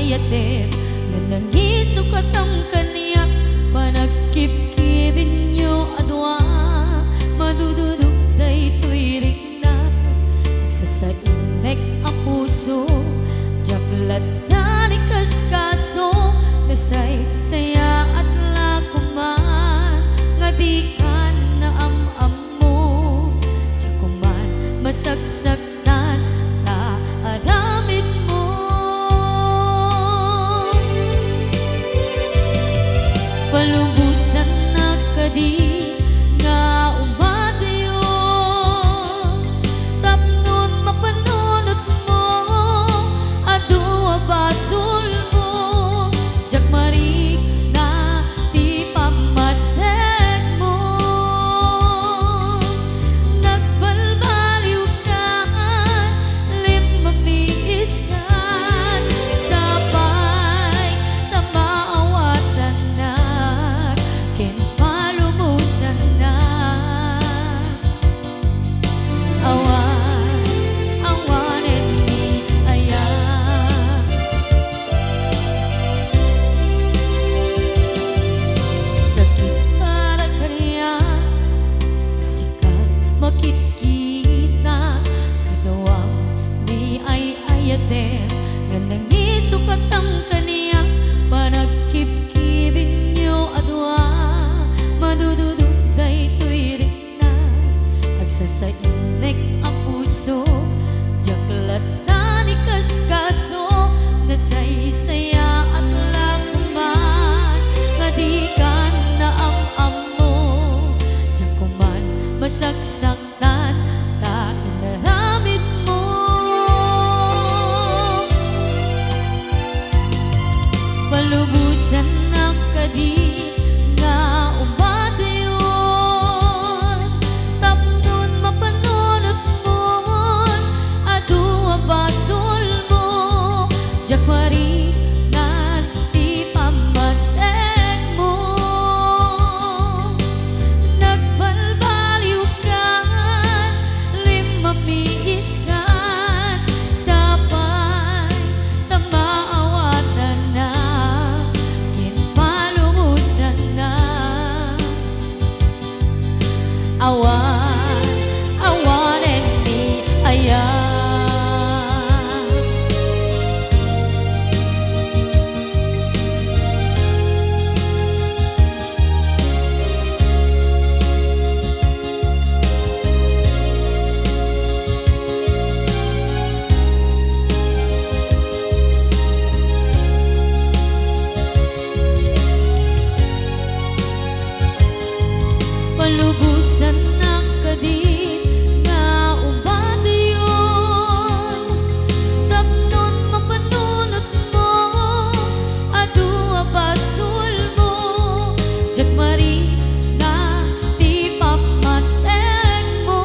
ayaten nga nangisok atang kaniya panagkip-kibin nyo adwa madududog daytoy rikna nagsasainek ang puso jaklat na ni kaskaso nasay saya at lakuman nga di ka na am-am mo jakuman masagsaktan ta aramid mo palubusan na kadi nga umadayo tapnon mapanunot mo adua basul mo jakmarik na di pamadeg mo nagbalbaliw ka limamiis ka sabay na maawatan na kinpalumusan na awan and me ayan sakit para kaniya sikat makikita kadawang di ay ayaten nga nangisok atang kaniya panagkip-kibin nyo adwa madududog daytoy rikna agsasainek ang puso jaklat na ni kaskaso nasaysaya at lakuman nga di ka na am-am mo jakuman masagsaktan ta inaramid mo palubusan na kadi nga umadayon tapnon mapanunot mo adua basol mo jakmari na di pamadeg mo nagbalbaliw ka limamiis ka sabay na maawatan na kinpalumusan na awan and me ayan palubusan na kadi nga umadayon tapnon mapanunot mo adua basul mo jakmari na di pamadeg mo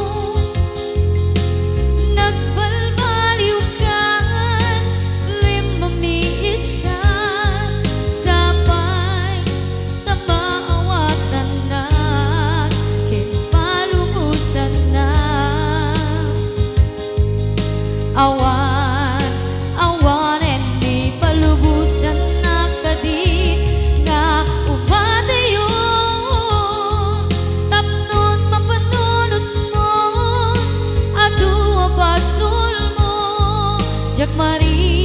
nagbalbaliw ka limamiis ka sabay na maawatan na kinpalumusan na awan and me palubusan na kadi nga umadayon tapnon mapanunot mo adua basul mo jakmari